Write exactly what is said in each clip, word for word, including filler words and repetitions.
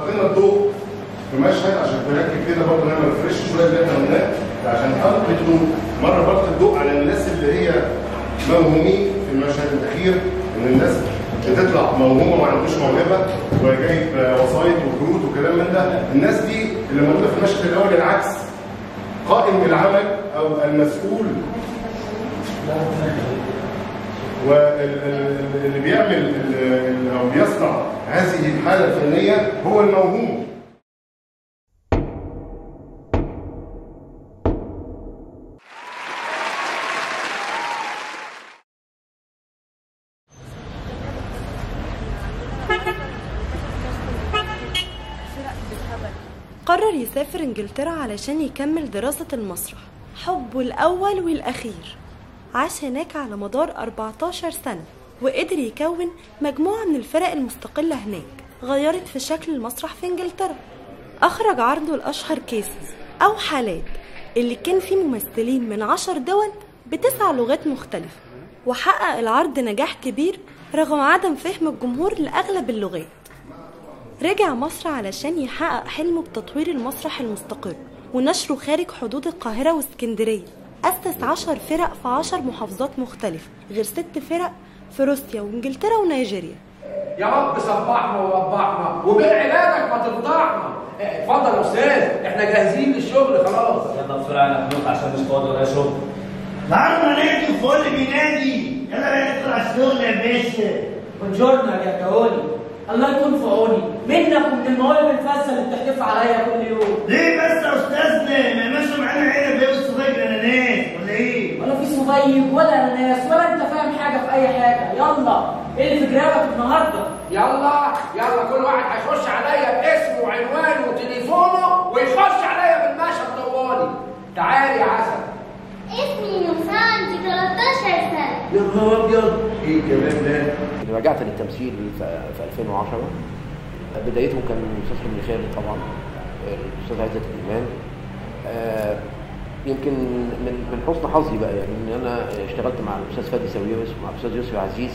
القينا الضوء في مشهد عشان نركب كده برضه نعمل فريش شويه اللي احنا قلناه، عشان القي مره بلقي الضوء على الناس اللي هي موهومين في المشهد الاخير، ان الناس بتطلع موهومه وما عندوش موهبه وجايب وسايط وكروت وكلام من ده. الناس دي اللي موجوده في المشهد الاول العكس، قائم العمل او المسؤول واللي بيعمل او بيصنع هذه الحاله الفنيه هو الموهوم. قرر يسافر انجلترا علشان يكمل دراسة المسرح، حبه الأول والأخير. عاش هناك على مدار أربعتاشر سنة، وقدر يكون مجموعة من الفرق المستقلة هناك غيرت في شكل المسرح في انجلترا. أخرج عرضه الأشهر كيسز أو حالات، اللي كان فيه ممثلين من عشر دول بتسع لغات مختلفة، وحقق العرض نجاح كبير رغم عدم فهم الجمهور لأغلب اللغات. رجع مصر علشان يحقق حلمه بتطوير المسرح المستقر ونشره خارج حدود القاهرة واسكندرية. أسس عشر فرق في عشر محافظات مختلفة، غير ست فرق في روسيا وانجلترا ونيجيريا. يا رب صبحنا وربحنا وبالعلاجك ما تفضحنا. اتفضل يا استاذ، احنا جاهزين للشغل خلاص. يلا بسرعه يا مخلوق عشان مش فاضي ولا شغل. النهارده نادي الفل بينادي، يلا بقى نطلع الشغل يا باشا. بونجورنو يا جاكاولي، الله يكون في عوني منك ومن المواهب الفاسده اللي بتحدف عليا كل يوم. ليه بس يا استاذنا؟ ما ماشي معانا عيله بياخد صبيب اناناس ولا ايه؟ ولا في صبيب ولا اناناس ولا انت فاهم حاجه في اي حاجه. يلا ايه اللي في جرابك النهارده؟ يلا يلا كل واحد هيخش عليا باسمه وعنوانه وتليفونه ويخش عليا بالمشهد طوالي. تعالي يا عسل. اسمي نوسان، عندي تلتاشر سنة. يا نهار ابيض، ايه الجمال ده؟ رجعت للتمثيل في ألفين وعشرة. بدايته كان الاستاذ حلمي خالد طبعا، الاستاذ عزت الإمام. آه يمكن من من حسن حظي بقى يعني ان انا اشتغلت مع الاستاذ فادي ساويرس ومع الاستاذ يوسف عزيز.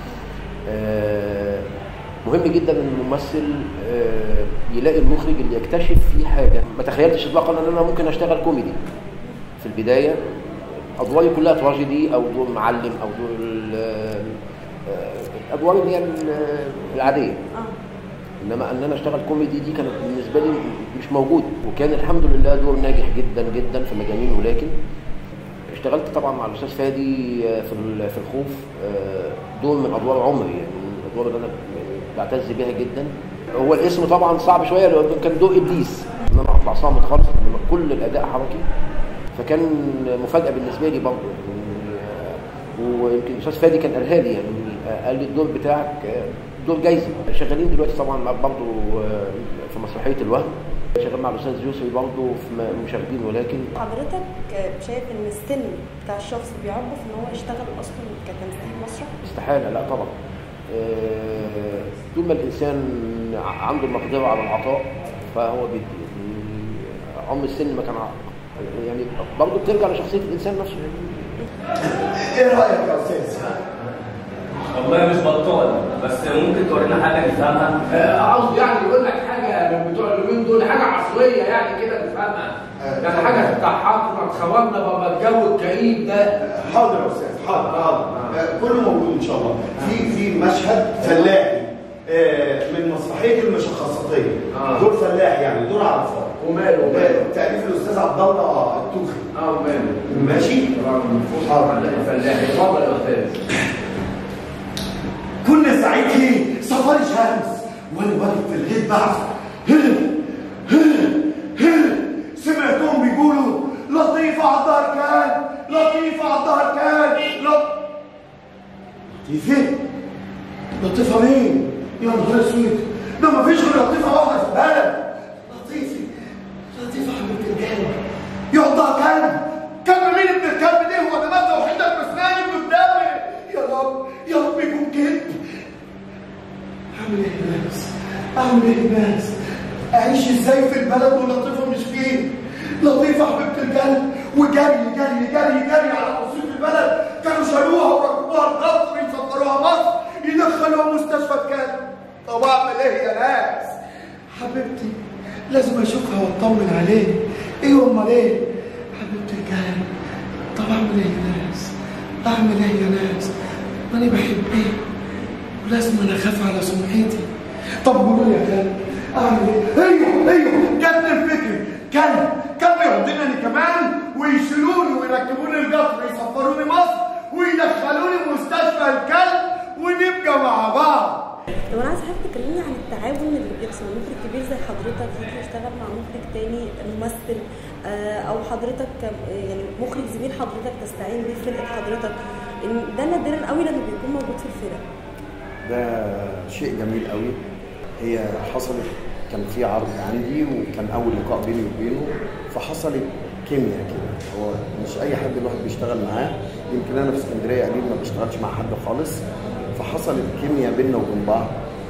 آه مهم جدا ان الممثل آه يلاقي المخرج اللي يكتشف فيه حاجه. ما تخيلتش اطلاقا ان انا ممكن اشتغل كوميدي في البدايه. ادواري كلها تراجيدي او دور معلم او دور الادوار اللي هي العاديه، انما ان انا اشتغل كوميدي دي كانت بالنسبه لي مش موجود. وكان الحمد لله دور ناجح جدا جدا في مجانين. ولكن اشتغلت طبعا مع الاستاذ فادي في في الخوف، دور من ادوار عمري، يعني من الادوار اللي انا بعتز بيها جدا. هو الاسم طبعا صعب شويه لانه كان دور ابليس، ان انا اطلع صامت خالص، انما كل الاداء حركي، فكان مفاجاه بالنسبه لي برضه. ويمكن الاستاذ فادي كان قالها لي، يعني قال لي الدور بتاعك دور جايزه. شغالين دلوقتي طبعا برضه في مسرحيه الوهم، شغال مع الاستاذ يوسف برضه في مشاهدين. ولكن حضرتك شايف ان السن بتاع الشخص بيعرف ان هو يشتغل اصلا كتمثيل مسرح؟ استحاله، لا طبعا. طول ما الانسان عنده المقدره على العطاء فهو بيدي. عمر السن ما كان يعني برضه بترجع لشخصيه الانسان نفسه. ايه رايك يا استاذ؟ والله مش بطال، بس ممكن تورينا حاجه نفهمها. عاوز يعني يقول لك حاجه من بتوع اليومين دول، حاجه عصريه يعني كده نفهمها، يعني حاجه تضحكنا تخوفنا بابا الجو الكئيب ده. حاضر يا استاذ، حاضر حاضر، كله موجود ان شاء الله. في في مشهد فلاحي من مسرحيه المشخصاتيه، دور فلاح يعني دور عرفات. وماله وماله؟ تأليف الاستاذ عبد الله التوخي. اه وماله؟ ماشي؟ حاضر. فلاح، اتفضل يا استاذ. كنا ساعتها سفاري شمس وانا واقف في الغيط بعزف، سمعتهم بيقولوا لطيفه على الظهر كان، لطيفه على الظهر كان، لطيفه؟ لطيفه مين؟ يا نهار اسود، ده مفيش غير لطيفه واحده في البلد. لطيفه لطيفه حبيبه الجنه يقضها كلب. كلب مين ابن الكلب ده؟ هو ده مبدا وحده بسناني من قدامي. يا رب يا رب يكون كذب. اعمل ايه يا ناس؟ اعمل ايه يا ناس؟ اعيش ازاي في البلد ولطيفه مش فيه؟ لطيفه حبيبه القلب وجري جري جري جري على رصيف البلد، كانوا شالوها وركبوها القطر يسفروها مصر يدخلوها مستشفى الكلب. طب اعمل ايه يا ناس؟ حبيبتي لازم اشوفها واطمن عليه. ايه امال ايه؟ حبيبتي الجان. طب اعمل ايه يا ناس؟ اعمل ايه يا ناس؟ ماني بحب ايه؟ ولازم انا اخاف على سمعتي. طب قولوا لي يا كلب اعمل ايه؟ ايوه ايوه جت الفكره. كلب كلب ياخدوني كمان ويشيلوني ويركبوني القطر يسفروني مصر ويدخلوني مستشفى الكلب ونبقى مع بعض. طب انا عايزه حضرتك تكلمني عن التعاون اللي بيحصل. مخرج كبير زي حضرتك يجي يشتغل مع مخرج تاني ممثل، او حضرتك يعني مخرج زميل حضرتك تستعين بيه في فرقه حضرتك، ده نادرا قوي لما بيكون موجود في الفرق. ده شيء جميل قوي. هي حصلت، كان في عرض عندي وكان اول لقاء بيني وبينه، فحصلت كيمياء كده. هو مش اي حد الواحد بيشتغل معاه، يمكن انا في اسكندريه قليل ما بشتغلش مع حد خالص، فحصلت كيمياء بيننا وبين بعض.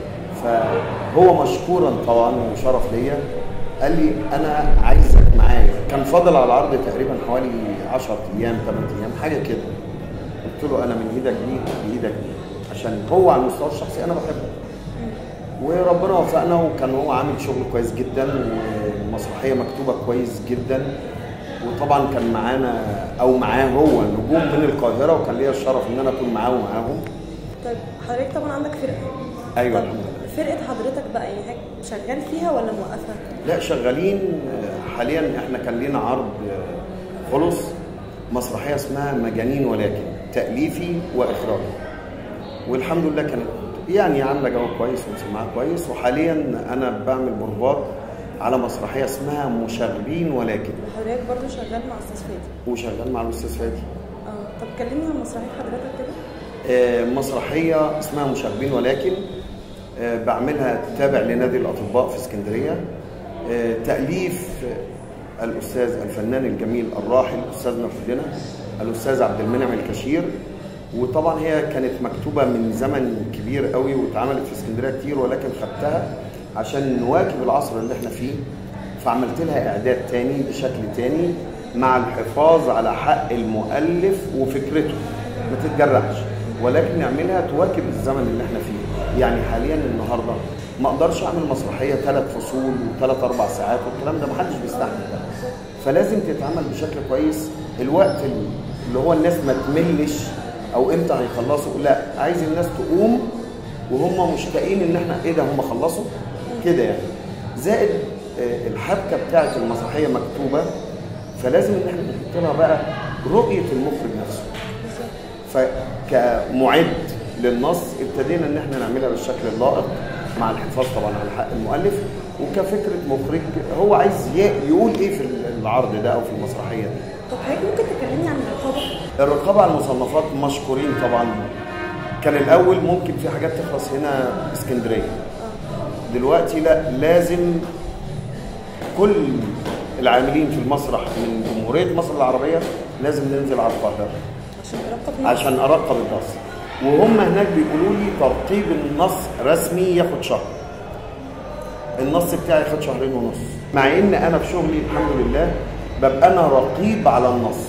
فهو مشكورا طبعا وشرف ليا قال لي انا عايزك معايا. كان فاضل على العرض تقريبا حوالي عشرة ايام ثمانية ايام حاجه كده. قلت له انا من ايدك دي بايدك دي، عشان هو على المستوى الشخصي انا بحبه. وربنا وفقنا، وكان هو عامل شغل كويس جدا والمسرحيه مكتوبه كويس جدا. وطبعا كان معانا او معاه هو نجوم من القاهره، وكان ليا الشرف ان انا اكون معاه ومعاهم. طيب حضرتك طبعا عندك فرقه. ايوه الحمد لله. فرقه حضرتك بقى يعني شغال فيها ولا موقفها؟ لا شغالين حاليا. احنا كان لينا عرض خلص مسرحيه اسمها مجانين ولكن، تاليفي واخراجي، والحمد لله كانت يعني عامله جو كويس ومسمعها كويس. وحاليا انا بعمل بروفات على مسرحيه اسمها مشاغبين ولكن. حضرتك برضه شغال مع استاذ فادي؟ وشغال مع الاستاذ فادي. اه طب كلمني عن مسرحيه حضرتك كده. آه مسرحيه اسمها مشاغبين ولكن، آه بعملها تابع لنادي الاطباء في اسكندريه. آه تاليف الاستاذ الفنان الجميل الراحل استاذنا كلنا الاستاذ عبد المنعم الكشير. وطبعا هي كانت مكتوبه من زمن كبير قوي واتعملت في اسكندريه كتير، ولكن خدتها عشان نواكب العصر اللي احنا فيه، فعملت لها اعداد تاني بشكل تاني مع الحفاظ على حق المؤلف وفكرته ما تتجرحش، ولكن نعملها تواكب الزمن اللي احنا فيه. يعني حاليا النهارده ما اقدرش اعمل مسرحيه ثلاث فصول وثلاث اربع ساعات والكلام ده، ما حدش بيستحمل ده. فلازم تتعمل بشكل كويس. الوقت اللي هو الناس ما تملش او امتى هيخلصوا، لا عايز الناس تقوم وهم مشتاقين ان احنا ايه ده هم خلصوا كده يعني. زائد الحبكه بتاعه المسرحيه مكتوبه، فلازم ان احنا نحط لها بقى رؤيه المخرج نفسه. فكمعد للنص ابتدينا ان احنا نعملها بالشكل اللائق مع الحفاظ طبعا على حق المؤلف، وكفكره مخرج هو عايز يقول ايه في العرض ده او في المسرحيه دي. طب حضرتك ممكن تكلمني عن الرقابه؟ الرقابه على المصنفات مشكورين طبعا. كان الاول ممكن في حاجات تخلص هنا اسكندريه، دلوقتي لا، لازم كل العاملين في المسرح من جمهوريه مصر العربيه لازم ننزل على القاهره عشان ترقب عشان ارقب النص. وهم هناك بيقولوا لي ترقيب النص رسمي ياخد شهر، النص بتاعي ياخد شهرين ونص، مع ان انا في شغلي الحمد لله ببقى انا رقيب على النص،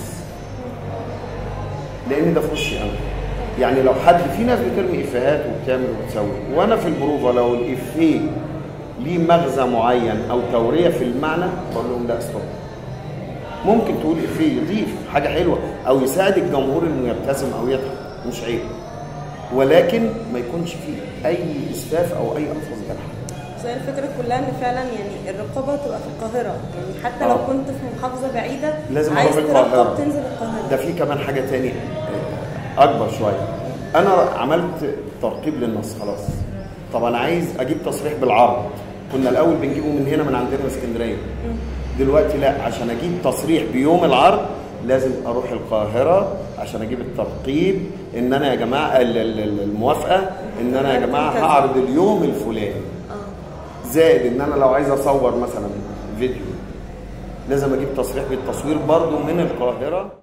لان ده في وشي انا. يعني لو حد، في ناس بترمي افيهات وبتعمل وبتسوي، وانا في البروفه لو الافيه ليه مغزى معين او توريه في المعنى بقول لهم لا استوب. ممكن تقول افيه يضيف حاجه حلوه او يساعد الجمهور انه يبتسم او يضحك، مش عيب، ولكن ما يكونش فيه اي اسفاف او اي الفاظ جارحه. بس هي الفكره كلها ان فعلا يعني الرقابه تبقى في القاهره، يعني حتى لو كنت في محافظه بعيده لازم عايز اروح القاهره تنزل القاهره. ده في كمان حاجه تانية اكبر شويه. انا عملت ترقيب للنص خلاص، طب انا عايز اجيب تصريح بالعرض. كنا الاول بنجيبه من هنا من عندنا اسكندريه، دلوقتي لا، عشان اجيب تصريح بيوم العرض لازم اروح القاهره عشان اجيب الترقيب ان انا يا جماعه الموافقه ان انا يا جماعه هعرض اليوم الفلاني. زائد ان انا لو عايز اصور مثلا فيديو لازم اجيب تصريح بالتصوير برضو من القاهره.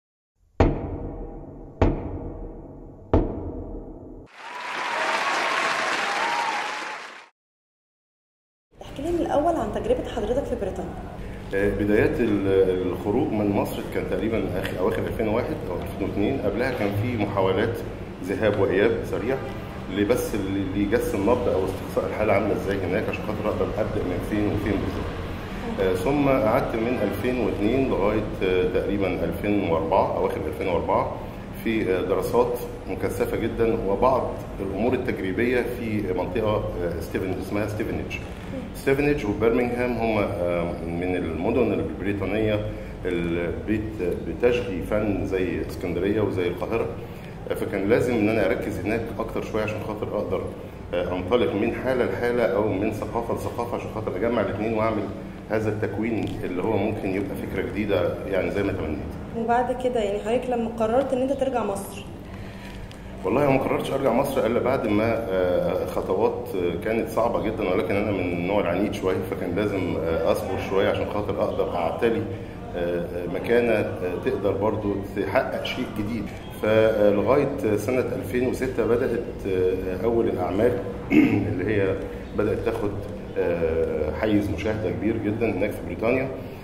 احكي لي من الاول عن تجربه حضرتك في بريطانيا. بدايات الخروج من مصر كان تقريبا اواخر ألفين وواحد او ألفين واثنين، قبلها كان في محاولات ذهاب واياب سريع، بس اللي يجسم نبض او استقصاء الحاله عامله ازاي هناك عشان خاطر اقدر ابدا من فين وفين بالظبط. آه ثم قعدت من ألفين واثنين لغايه آه تقريبا ألفين وأربعة اواخر ألفين وأربعة في آه دراسات مكثفه جدا وبعض الامور التجريبيه في منطقه آه ستيفن اسمها ستيفنج. ستيفنج وبرمنغهام هم آه من المدن البريطانيه اللي بتشغي فن زي اسكندريه وزي القاهره، فكان لازم ان انا اركز هناك اكتر شويه عشان خاطر اقدر انطلق من حاله لحاله او من ثقافه لثقافه عشان خاطر اجمع الاثنين واعمل هذا التكوين اللي هو ممكن يبقى فكره جديده يعني زي ما تمنيت. وبعد كده يعني حضرتك لما قررت ان انت ترجع مصر؟ والله انا ما قررتش ارجع مصر الا بعد ما خطوات كانت صعبه جدا، ولكن انا من النوع العنيد شويه، فكان لازم اصبر شويه عشان خاطر اقدر اعتلي مكانه تقدر برضو تحقق شيء جديد. فلغايه سنه ألفين وستة بدات اول الاعمال اللي هي بدات تاخد حيز مشاهده كبير جدا هناك في بريطانيا.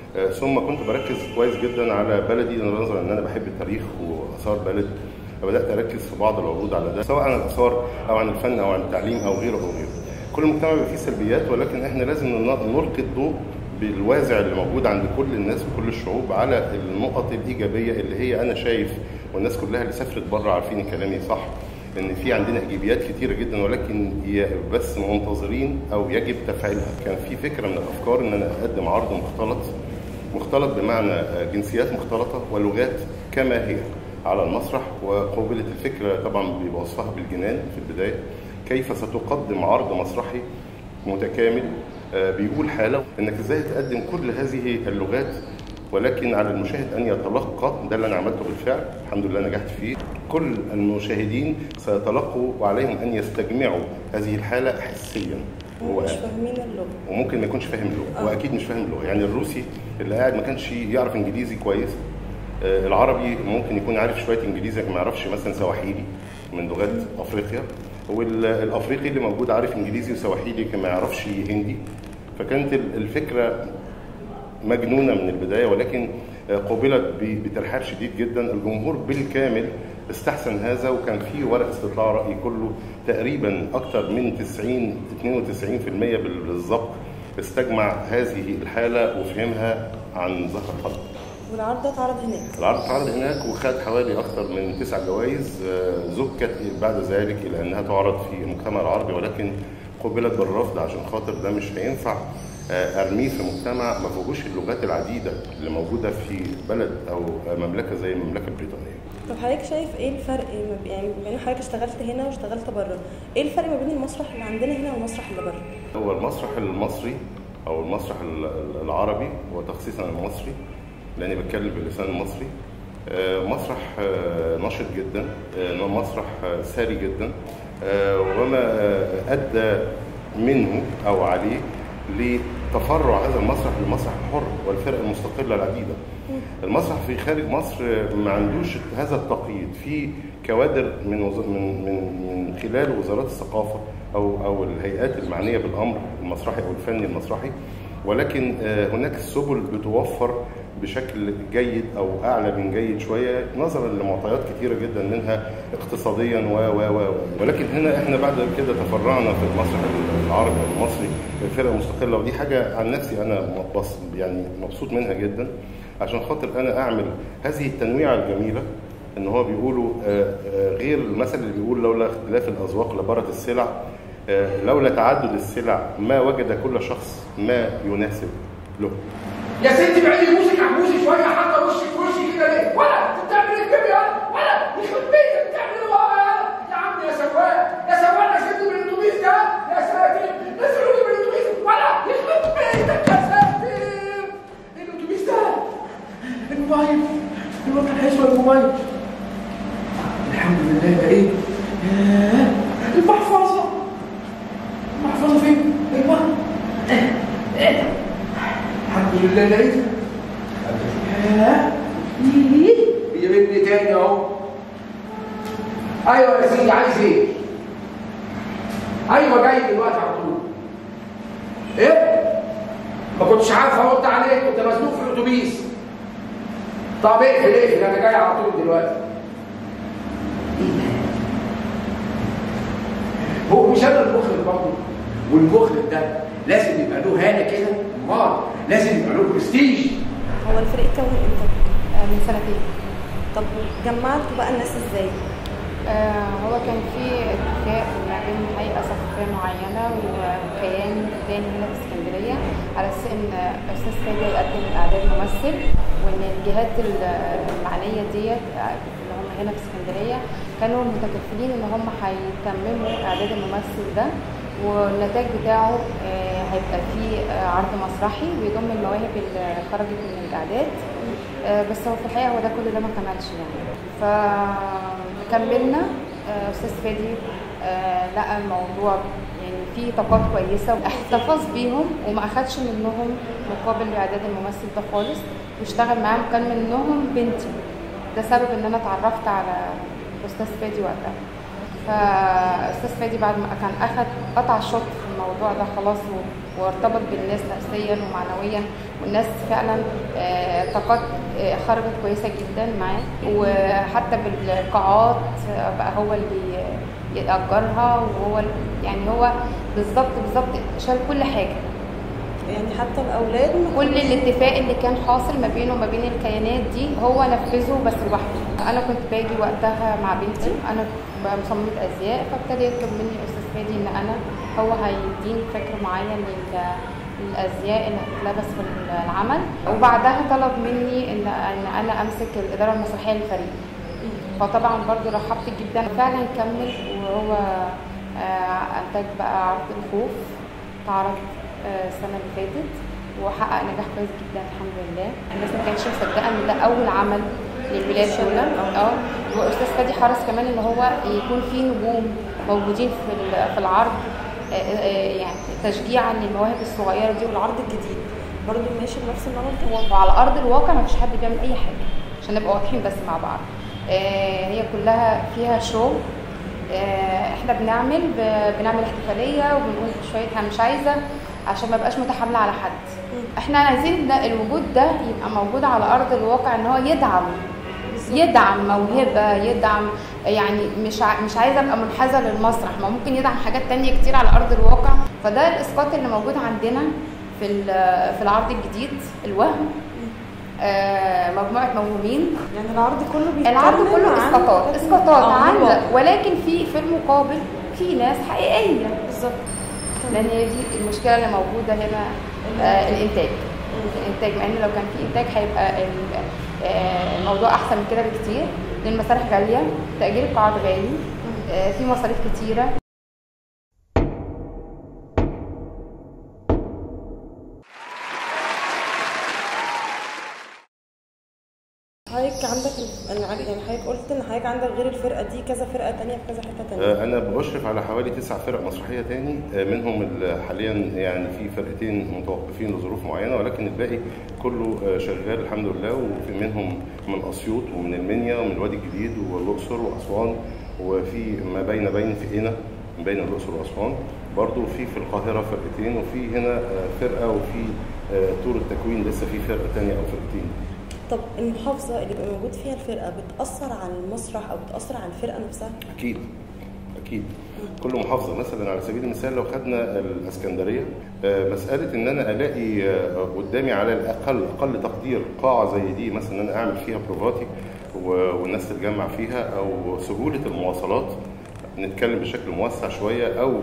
ثم كنت بركز كويس جدا على بلدي نظرا ان انا بحب التاريخ واثار بلد، فبدات اركز في بعض العروض على ده سواء عن الاثار او عن الفن او عن التعليم او غيره او غيره. كل مجتمع بيبقى فيه سلبيات، ولكن احنا لازم نلقي الضوء بالوازع اللي موجود عند كل الناس وكل الشعوب على النقط الايجابيه اللي هي انا شايف والناس كلها اللي سافرت بره عارفين كلامي صح ان في عندنا ايجابيات كتيره جدا، ولكن بس منتظرين او يجب تفعيلها. كان في فكره من الافكار ان انا اقدم عرض مختلط مختلط بمعنى جنسيات مختلطه ولغات كما هي على المسرح، وقوبلت الفكره طبعا بوصفها بالجنان في البدايه، كيف ستقدم عرض مسرحي متكامل بيقول حاله انك ازاي تقدم كل هذه اللغات ولكن على المشاهد ان يتلقى. ده اللي انا عملته بالفعل، الحمد لله نجحت فيه. كل المشاهدين سيتلقوا وعليهم ان يستجمعوا هذه الحاله حسيا. هو مش فاهمين اللغه وممكن ما يكونش فاهم اللغه، آه. واكيد مش فاهم اللغه. يعني الروسي اللي قاعد ما كانش يعرف انجليزي كويس، آه العربي ممكن يكون عارف شويه انجليزي لكن ما يعرفش مثلا سواحيلي من لغات افريقيا، والافريقي اللي موجود عارف انجليزي وسواحيلي لكن ما يعرفش هندي. فكانت الفكره مجنونه من البدايه، ولكن قوبلت بترحاب شديد جدا. الجمهور بالكامل استحسن هذا، وكان في ورق استطلاع راي كله تقريبا اكثر من تسعين اثنين وتسعين بالمئة بالظبط استجمع هذه الحاله وفهمها عن ظهر قلب. والعرض ده اتعرض هناك؟ العرض اتعرض هناك وخد حوالي اكثر من تسع جوائز، زكت بعد ذلك الى انها تعرض في المجتمع العربي، ولكن قبلت بالرفض عشان خاطر ده مش هينفع ارميه في مجتمع ما فيهوش اللغات العديده اللي موجوده في بلد او مملكه زي المملكه البريطانيه. طب حضرتك شايف ايه الفرق يعني بما ان حضرتك اشتغلت هنا واشتغلت بره، ايه الفرق ما بين المسرح اللي عندنا هنا والمسرح اللي بره؟ هو المسرح المصري او المسرح العربي وتخصيصا المصري لاني بتكلم باللسان المصري، مسرح نشط جدا، مسرح ساري جدا، وما ادى منه او عليه لتفرع هذا المسرح للمسرح الحر والفرق المستقله العديده. المسرح في خارج مصر ما عندوش هذا التقييد، في كوادر من من من من خلال وزارات الثقافه او او الهيئات المعنيه بالامر المسرحي او الفني المسرحي، ولكن هناك السبل بتوفر بشكل جيد او اعلى من جيد شويه نظرا لمعطيات كثيره جدا منها اقتصاديا و و و ولكن هنا احنا بعد كده تفرعنا في المسرح العربي المصري فرقه مستقله، ودي حاجه عن نفسي انا يعني مبسوط منها جدا عشان خاطر انا اعمل هذه التنويعه الجميله. ان هو بيقولوا غير المثل اللي بيقول لولا اختلاف الاذواق لبارت السلع، لولا تعدد السلع ما وجد كل شخص ما يناسب له. يا ستي بعيدي بوسك احبوسي شويه حتى وشك في وشي كده ليه؟ ولا انت بتعمل ايه كده يا ولا يخرب بيتك بتعمل ايه يا يا عم يا سواق يا سواق نزلتني من الاتوبيس ده يا ساتر نزلوني من الاتوبيس ولا يخرب بيتك يا ساتر. الاتوبيس ده الموبايل الواد كان هيسوى الموبايل. الحمد لله ده ايه؟ ياه المحفظه المحفظه فين؟ ايوه الحمد لله لقيتها. ياه هي بنتي تاني اهو. ايوه يا سيدي عايز ايه؟ ايوه جاي دلوقتي على طول. ايه؟ ما كنتش عارف ارد عليك كنت مزنوق في الاتوبيس. طب اقفل اقفل انا جاي على طول دلوقتي. هو مش انا المخرج برضه، والمخرج ده لازم يبقى له هاله كده، امال لازم يبقى له برستيج. هو الفريق اتكون امتى؟ آه من سنتين. طب جمعتوا بقى الناس ازاي؟ آه هو كان في اتفاق ما بين هيئه ثقافيه معينه وكيان تاني هنا في اسكندريه على اساس ان استاذ فادي يقدم الاعداد ممثل، وان الجهات المعنيه ديت اللي هم هنا في اسكندريه كانوا متكفلين ان هم هيتمموا اعداد الممثل ده، والنتاج بتاعه آه هيبقى فيه آه عرض مسرحي بيضم المواهب اللي خرجت من الاعداد. آه بس هو في الحقيقه هو ده كل ده ما كملش يعني. فكملنا. آه استاذ فادي آه لقى الموضوع يعني فيه طاقات كويسه واحتفظ بيهم وما اخدش منهم مقابل لاعداد الممثل ده خالص، واشتغل معاهم. كان منهم بنتي، ده سبب ان انا اتعرفت على استاذ فادي وقتها. فاستاذ فادي بعد ما كان اخد قطع الشوط في الموضوع ده خلاص وارتبط بالناس نفسيا ومعنويا، والناس فعلا طاقات خرجت كويسه جدا معاه، وحتى بالقاعات بقى هو اللي يأجرها، وهو يعني هو بالظبط بالظبط شال كل حاجه، يعني حتى الاولاد كل الاتفاق اللي كان حاصل ما بينه وما بين الكيانات دي هو نفذه بس لوحده. انا كنت باجي وقتها مع بنتي، انا مصممه ازياء، فابتدى يطلب مني استاذ فادي ان انا هو هيديني فكر معين للازياء اللي هتتلبس في العمل، وبعدها طلب مني ان ان انا امسك الاداره المسرحيه للفريق. فطبعا برضو رحبت جدا. فعلا كمل، وهو انتج بقى عرض الخوف، اتعرض السنه اللي فاتت وحقق نجاح كويس جدا الحمد لله. الناس ما كانتش مصدقه ان ده اول عمل للولاد دول. اه واستاذ فادي حرص كمان ان هو يكون في نجوم موجودين في في العرض، يعني تشجيعا للمواهب الصغيره دي. والعرض الجديد برضه ماشي بنفس النمط، وعلى ارض الواقع ما فيش حد بيعمل اي حاجه، عشان نبقى واضحين بس مع بعض. هي كلها فيها شو. احنا بنعمل بنعمل احتفاليه وبنقول شويه انا مش عايزه عشان ما بقاش متحامله على حد. احنا عايزين ده الوجود ده يبقى موجود على ارض الواقع، ان هو يدعم يدعم موهبه، يدعم يعني مش مش عايزه ابقى منحازه للمسرح، ما ممكن يدعم حاجات تانية كتير على ارض الواقع. فده الاسقاط اللي موجود عندنا في في العرض الجديد الوهم. آه مجموعه موهومين، يعني العرض كله بيتكلم العرض كله اسقاطات اسقاطات عن، ولكن في في المقابل في ناس حقيقيه بالظبط. لان هي دي المشكله اللي موجوده هنا. آه الانتاج الانتاج مع ان لو كان في انتاج هيبقى آه الموضوع احسن من كده بكتير، لان المسارح غاليه، تاجير القاعات غالي، آه في مصاريف كتيره. حضرتك عندك يعني حضرتك قلت ان حضرتك عندك غير الفرقه دي كذا فرقه تانية في كذا حته تانية. انا بشرف على حوالي تسع فرق مسرحيه تاني، منهم حاليا يعني في فرقتين متوقفين لظروف معينه، ولكن الباقي كله شغال الحمد لله. وفي منهم من اسيوط ومن المنيا ومن الوادي الجديد والاقصر واسوان، وفي ما بين بين في هنا ما بين الاقصر واسوان برضه، في في القاهره فرقتين، وفي هنا فرقه، وفي طور التكوين لسه في فرقه ثانيه او فرقتين. طب المحافظه اللي بيبقى موجود فيها الفرقه بتاثر على المسرح او بتاثر على الفرقه نفسها؟ اكيد اكيد. كل محافظه مثلا على سبيل المثال لو خدنا الاسكندريه، مساله ان انا الاقي قدامي على الاقل اقل تقدير قاعه زي دي مثلا ان انا اعمل فيها بروفاتي والناس تتجمع فيها، او سهوله المواصلات نتكلم بشكل موسع شويه، او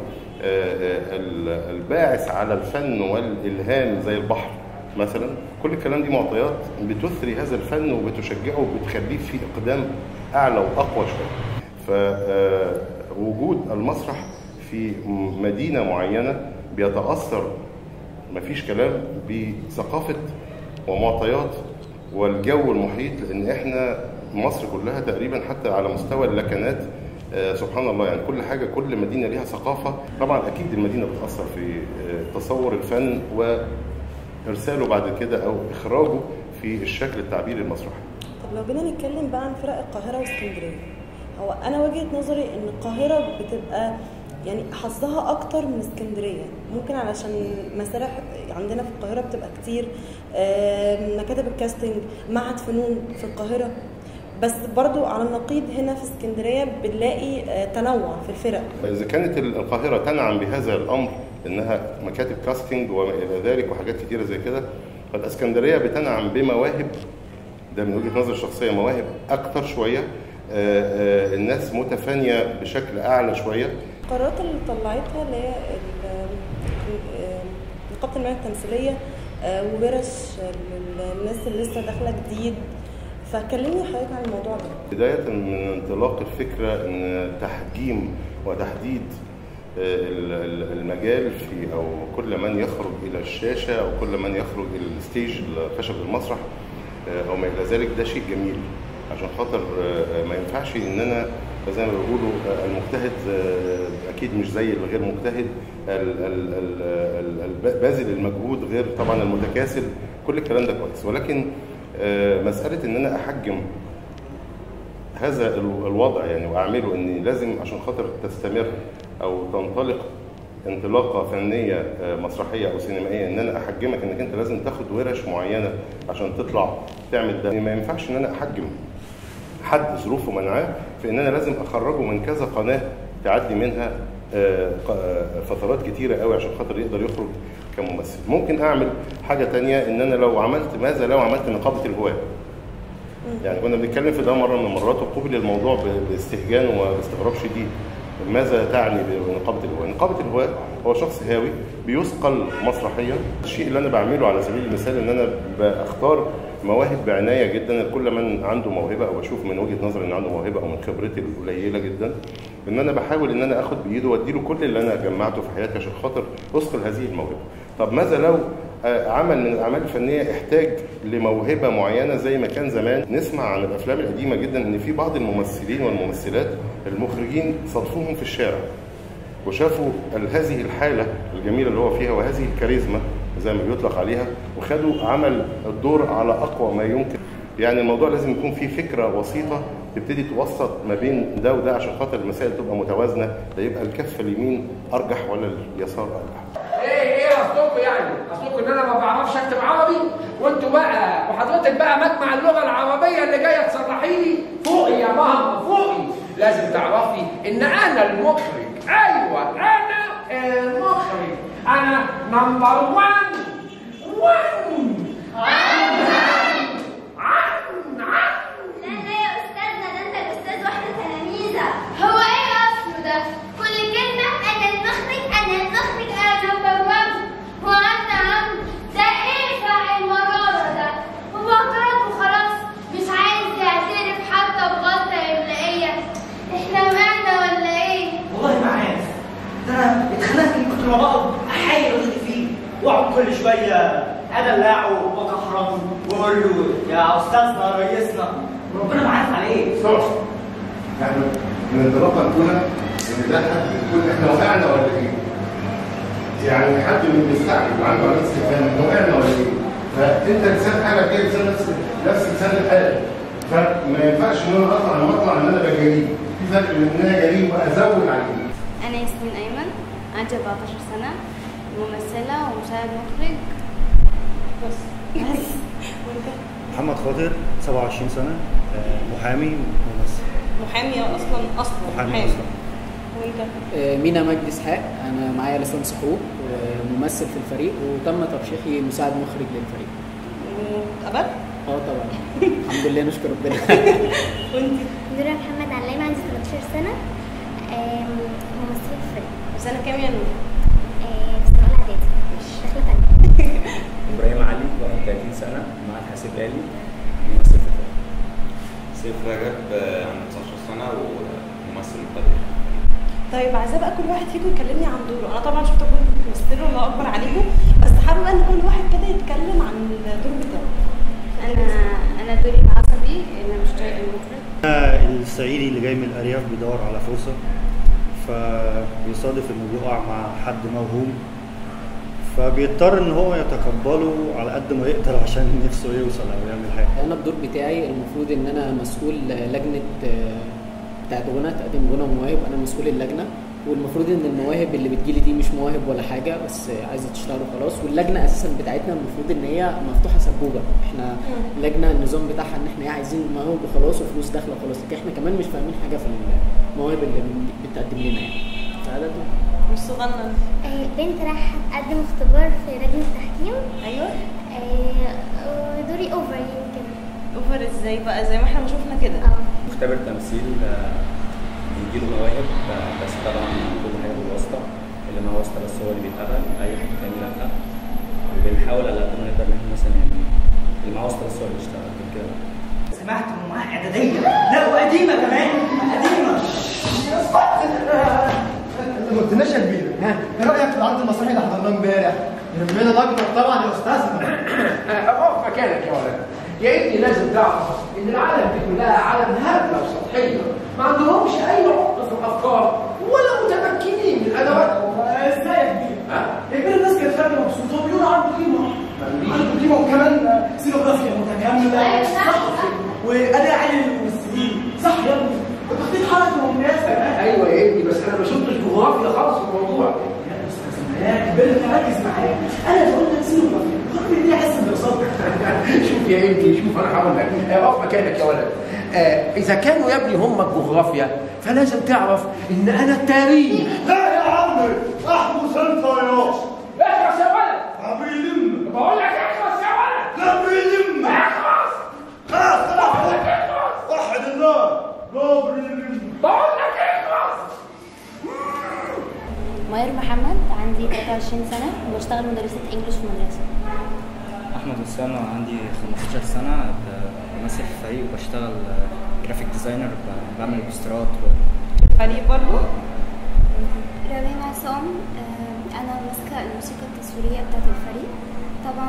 الباعث على الفن والالهام زي البحر مثلا. كل الكلام دي معطيات بتثري هذا الفن وبتشجعه وبتخليه في اقدام اعلى واقوى شويه. فوجود المسرح في مدينه معينه بيتاثر مفيش كلام بثقافه ومعطيات والجو المحيط، لان احنا مصر كلها تقريبا حتى على مستوى اللكنات سبحان الله، يعني كل حاجه كل مدينه ليها ثقافه. طبعا اكيد المدينه بتاثر في تصور الفن و ارساله بعد كده او اخراجه في الشكل التعبيري المسرحي. طب لو جينا نتكلم بقى عن فرق القاهره واسكندريه، هو انا وجهه نظري ان القاهره بتبقى يعني حظها اكتر من اسكندريه، ممكن علشان مسارح عندنا في القاهره بتبقى كتير، مكاتب الكاستنج، معهد فنون في القاهره بس برضو على النقيض هنا في اسكندريه بنلاقي تنوع في الفرق. اذا كانت القاهره تنعم بهذا الامر انها مكاتب كاستنج وما الى ذلك وحاجات كتيره زي كده، فالاسكندريه بتنعم بمواهب، ده من وجهه نظري الشخصيه، مواهب اكتر شويه، الناس متفانيه بشكل اعلى شويه. القرارات اللي طلعتها اللي هي نقابه المهن التمثيليه وورش للناس اللي لسه داخله جديد، فكلمني حضرتك عن الموضوع ده. بدايه من انطلاق الفكره ان تحجيم وتحديد المجال في او كل من يخرج الى الشاشه او كل من يخرج الى الستيج خشب المسرح او ما الى ذلك، ده شيء جميل، عشان خاطر ما ينفعش ان انا زي ما بيقولوا المجتهد اكيد مش زي الغير مجتهد، باذل المجهود غير طبعا المتكاسل، كل الكلام ده كويس، ولكن مساله ان انا احجم هذا الوضع يعني واعمله ان لازم عشان خاطر تستمر او تنطلق انطلاقه فنيه مسرحيه او سينمائيه ان انا احجمك انك انت لازم تاخد ورش معينه عشان تطلع تعمل ده. ما ينفعش ان انا احجم حد ظروفه منعاه في ان انا لازم اخرجه من كذا قناه تعدي منها فترات كتيره قوي عشان خاطر يقدر يخرج كممثل. ممكن اعمل حاجه تانية، ان انا لو عملت ماذا لو عملت نقابه الهواه. يعني كنا بنتكلم في ده مره من المرات وقبل الموضوع باستهجان واستغراب شديد. ماذا تعني بنقابه الهواه؟ نقابه الهواه هو شخص هاوي بيثقل مسرحيا. الشيء اللي انا بعمله على سبيل المثال ان انا بختار مواهب بعنايه جدا لكل من عنده موهبه، او بشوف من وجهه نظري ان عنده موهبه او من خبرتي القليله جدا، ان انا بحاول ان انا اخد بايده وادي له كل اللي انا جمعته في حياتي عشان خاطر اثقل هذه الموهبه. طب ماذا لو عمل من الاعمال الفنيه احتاج لموهبه معينه زي ما كان زمان نسمع عن الافلام القديمه جدا ان في بعض الممثلين والممثلات المخرجين صادفوهم في الشارع وشافوا هذه الحاله الجميله اللي هو فيها وهذه الكاريزما زي ما بيطلق عليها، وخدوا عمل الدور على اقوى ما يمكن. يعني الموضوع لازم يكون فيه فكره وسيطه تبتدي توسط ما بين ده وده عشان خاطر المسائل تبقى متوازنه، لا يبقى الكف اليمين ارجح ولا اليسار ارجح. ايه ايه اصلكم يعني؟ اصلكم ان انا ما بعرفش اكتب عربي وانتوا بقى وحضرتك بقى مجمع اللغه العربيه اللي جايه تصرحي لي فوقي يا ماما فوقي. لازم تعرفي ان انا المخرج. ايوه انا المخرج، انا نمبر وان وان عن عن عن. لا لا يا استاذنا، ده انت الاستاذ واحنا تلاميذه. هو ايه اصله ده؟ كل كلمه انا المخرج انا المخرج انا نمبر وان وانا عم. ده ايه بقى المراره ده؟ هو اعترض وخلاص مش عايز يعترف حتى بغلطه املائيه. احنا وقعنا ولا ايه؟ والله ما عارف، ده انا اتخنقت من كتر ما بقعد احايل واخد فيه واقعد كل شويه ادلعه واكحرته واقول له يا استاذنا رئيسنا وربنا ما عارف عليه. صح. يعني من الانطلاقه الاولى ان ده حد بيقول احنا وقعنا ولا ايه؟ يعني حد من بيستعجل وعنده علامات استفهام احنا وقعنا ولا ايه؟ فانت لسان حالك كده لسان نفس نفس لسان الحال. فما ينفعش ان انا اطلع لما اطلع ان انا بجريء. في فرق بين ان انا جريء وازود عليه. انا ياسمين ايمن، عندي أربعتاشر سنه، ممثله ومساعد مخرج بس. بس محمد خاطر، سبعة وعشرين سنه، محامي وممثل. محامي اصلا اصلا محامي اصلا. وانت؟ مينا مجدي اسحاق، انا معايا ليسانس حقوق وممثل في الفريق وتم ترشيحي مساعد مخرج للفريق. واتقبلت؟ اه طبعا. الحمد لله نشكر ربنا. وانت؟ نورة محمد علامة، عندي تلتاشر سنة، ممثلة في الفريق. سنة كام يا نور؟ في الثانوية الإعدادي، داخلة تانية. إبراهيم علي، واحد وتلاتين سنة، معهد حاسب آلي، ممثل في الفريق. سيف رجب، عنده تسعتاشر سنة وممثل مبتدئ. طيب عايزاه بقى كل واحد فيكم يكلمني عن دوره. انا طبعا شفتكم كنتوا بتمثلوا الله اكبر عليكم، بس حابه ان كل واحد كده يتكلم عن الدور بتاعه. انا انا دوري العصبي، انا مش طايقه المخرج. انا الصعيدي اللي جاي من الارياف بيدور على فرصه، فبيصادف انه بيقع مع حد موهوم، فبيضطر ان هو يتقبله على قد ما يقدر عشان نفسه يوصل او يعمل حاجه. انا الدور بتاعي المفروض ان انا مسؤول لجنه بتاعت غنى تقديم غنى ومواهب، انا مسؤول اللجنه والمفروض ان المواهب اللي بتجيلي دي مش مواهب ولا حاجه، بس عايزه تشتغل وخلاص. واللجنه اساسا بتاعتنا المفروض ان هي مفتوحه سبوبه، احنا لجنه النظام بتاعها ان احنا عايزين مواهب وخلاص وفلوس داخله وخلاص، لكن احنا كمان مش فاهمين حاجه في المواهب اللي بتقدم لنا يعني. فهذا مش صغنن. بنت راح تقدم اختبار في لجنه التحكيم. ايوه. دوري اوفر يمكن. اوفر ازاي بقى؟ زي ما احنا شفنا كده. مختبر تمثيل بيجيله مواهب، بس طبعا كل حاجه بالواسطه، اللي معاه واسطه بس هو اللي بيتقبل، اي حد تاني لا. وبنحاول على قد ما نقدر ان احنا مثلا يعني اللي معاه واسطه بس هو اللي بيشتغل كده. سمعت انه معاه اعداديه، لا وقديمه كمان، قديمه. انت ما قلتلناش يا كبير، ها ايه رايك في العرض المسرحي اللي حضرناه امبارح؟ يهمنا الاكبر طبعا يا استاذنا. اقف مكانك يا ولد. يا ابني لازم تعرف ان العالم دي كلها عالم هبله وسطحيه، ما عندهمش اي عقده في الافكار ولا متمكنين من الادوات. ازاي يا كبير؟ ها؟ يا كبير الناس كانت خارجه مبسوطه وبيقولوا عنده قيمه. عنده قيمه وكمان سينوغرافيا متكامله، صح، واداء عالي للممثلين، صح يا ابني؟ وتخطيط حركه ممتازه. ايوه يا ابني، بس انا ما شفتش جغرافيا خالص في الموضوع. يا كبير انت ركز معايا، انا بقول لك سينوغرافيا، الراجل دي احس بدراستك. شوف يا ابني، شوف انا هقول لك، اقف مكانك يا ولد. آه اذا كانوا يا ابني هم الجغرافيا فلازم تعرف ان انا التاريخ. لا يا عمي، احبس انت يا اخلص يا ولد. عبيدم. بقول لك اخلص يا ولد. لا بيدم. اخلص. خلاص خلاص. بقول لك اخلص. وحد الله. لا بيدم. بقول لك اخلص. ماير محمد، عندي ثلاثة وعشرين سنة وبشتغل مدرسة انجلش في مدرسة. احمد اسامة، عندي خمستاشر سنة، بمثل في فريق وبشتغل جرافيك ديزاينر، بعمل بوسترات و... فريق برضه؟ رابين عصام، انا ماسكة الموسيقى التصويرية بتاعت الفريق، طبعا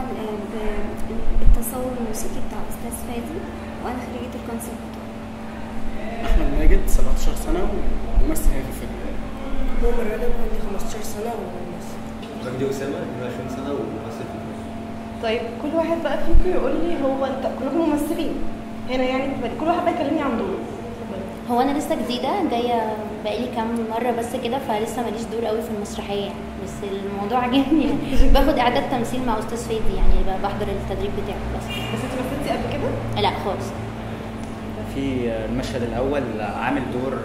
بالتصور الموسيقي بتاع استاذ فادي، وانا خريجة الكونسيبت. احمد ماجد، سبعتاشر سنة وممثل هنا في الفريق. عمر رجب، عندي خمستاشر سنة وممثل. عندي أسامة، اتنين وعشرين سنة وممثل في الفريق. طيب كل واحد بقى فيكم يقول لي، هو انت كلكم ممثلين هنا يعني في الفريق، كل واحد بقى يكلمني عن دوره. هو انا لسه جديدة جاية بقالي كام مرة بس كده، فلسه ماليش دور قوي في المسرحية يعني، بس الموضوع عجبني يعني. باخد اعداد تمثيل مع استاذ فادي يعني، بحضر التدريب بتاعه بس. بس انت مثلتي قبل كده؟ لا خالص. في المشهد الاول عامل دور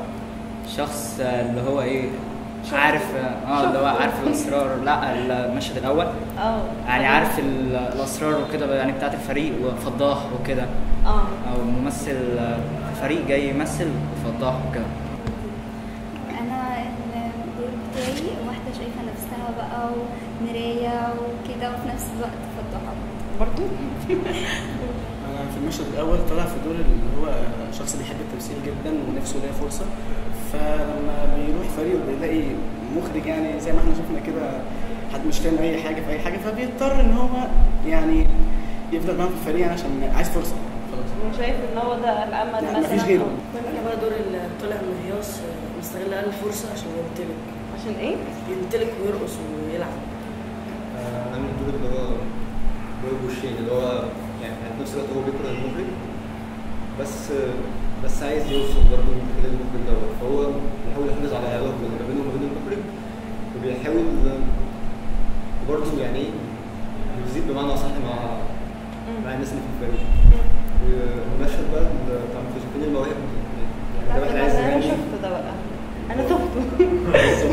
شخص اللي هو ايه، عارف اه اللي هو عارف الاسرار. لا المشهد الاول اه يعني عارف الاسرار وكده يعني بتاعت الفريق وفضاح وكده. اه او ممثل فريق جاي يمثل فضاح وكده. انا الدور بتاعي واحده شايفه نفسها بقى ومرايه وكده، وفي نفس الوقت فضاحه برضه. انا في المشهد الاول طالع في دور اللي هو شخص بيحب التمثيل جدا ونفسه يلاقي فرصه، فلما بيروح فريق وبيلاقي مخرج يعني زي ما احنا شفنا كده حد مش فاهم اي حاجه في اي حاجه، فبيضطر ان هو يعني يفضل معاهم في الفريق عشان عايز فرصه خلاص. شايف ان هو ده الامل مثلا؟ مفيش غيره. انا بقى دور اللي طالع من هياص، مستغل اقل فرصه عشان يمتلك. عشان ايه؟ يمتلك ويرقص ويلعب. انا من الدور اللي هو دور بوشين، اللي هو يعني في نفس الوقت هو بيكره المخرج بس بس عايز يوصل برضه من خلال المخرج دوت، فهو بيحاول يحافظ على علاقه ما بينه وما بين المخرج، وبيحاول برضه يعني يزيد بمعنى صح مع مع الناس اللي في الفريق. والمشهد بقى بتاع مكتشفين المواهب، يعني ده واحد عايز انا شفته ده بقى، انا تهته.